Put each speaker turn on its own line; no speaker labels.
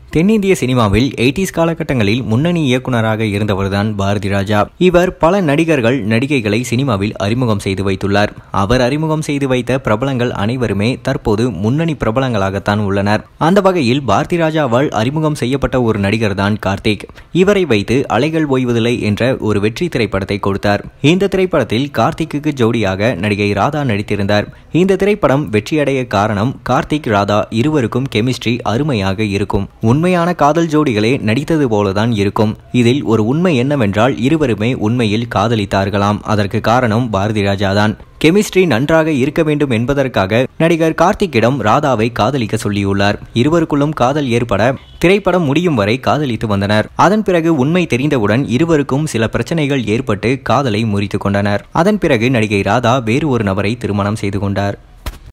தென்னிந்திய சினிமாவில் 80s காலகட்டங்களில் முன்னணி இயக்குநராக இருந்தவர்தான் பாரதி ராஜா. இவர் பல நடிகர்கள் நடிகைகளை சினிமாவில் அறிமுகம் செய்து வைத்துள்ளார். அவர் அறிமுகம் செய்து வைத்த பிரபலங்கள் அனைவருமே தற்போது முன்னணி பிரபலங்களாகத்தான் உள்ளனர். அந்த வகையில் பாரதி ராஜாவால் அறிமுகம் செய்யப்பட்ட ஒரு நடிகர் தான் கார்த்திக். இவரை வைத்து அலைகள் ஓய்வதில்லை என்ற ஒரு வெற்றி திரைப்படத்தை கொடுத்தார். இந்த திரைப்படத்தில் கார்த்திக்கு ஜோடியாக நடிகை ராதா நடித்திருந்தார். இந்த திரைப்படம் வெற்றியடைய காரணம் கார்த்திக் ராதா இருவருக்கும் கெமிஸ்ட்ரி அருமையாக இருக்கும். உண்மையான காதல் ஜோடிகளே நடித்தது போலதான் இருக்கும். இதில் ஒரு உண்மை என்னவென்றால் இருவருமே உண்மையில் காதலித்தார்களாம். அதற்கு காரணம் பாரதி ராஜா தான். கெமிஸ்ட்ரி நன்றாக இருக்க வேண்டும் என்பதற்காக நடிகர் கார்த்திக்கிடம் ராதாவை காதலிக்க சொல்லியுள்ளார். இருவருக்குள்ளும் காதல் ஏற்பட திரைப்படம் முடியும் வரை காதலித்து வந்தனர். அதன் பிறகு உண்மை தெரிந்தவுடன் இருவருக்கும் சில பிரச்சனைகள் ஏற்பட்டு காதலை முறித்து கொண்டனர். அதன் பிறகு நடிகை ராதா வேறு ஒரு நபரை திருமணம் செய்து கொண்டார்.